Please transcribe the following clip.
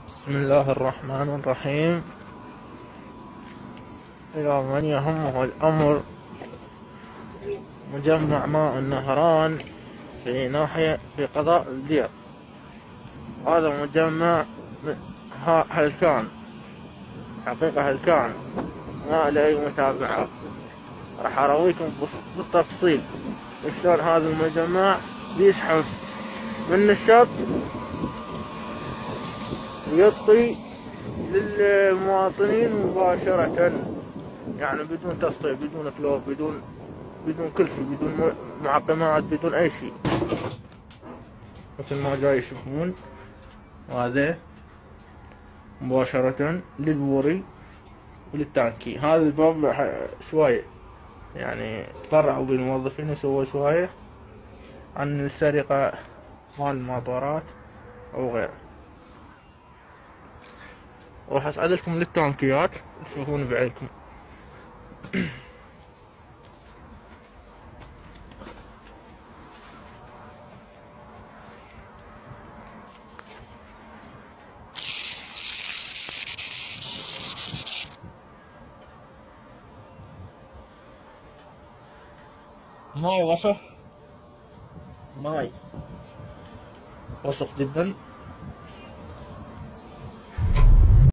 بسم الله الرحمن الرحيم. إلى من يهمه الأمر مجمع ماء النهران في ناحية في قضاء الدير. هذا مجمع هلكان، حقيقة هلكان، ما له أي متابعة. راح أراويكم بالتفصيل شلون هذا المجمع بيسحب من الشط ويعطي للمواطنين مباشرة، يعني بدون تصفية، بدون كلور، بدون كل شيء، بدون معقمات، بدون أي شيء، مثل ما جاي يشوفون. وهذا مباشرة للبوري وللتانكي. هذا الباب شوية يعني تطرعوا بالموظفين يسووا شوية عن السرقة مال الماطورات أو غيره. راح أسعدكم للتانكيات تشوفون بعينكم. ماي وسخ، ماي وسخ جدا.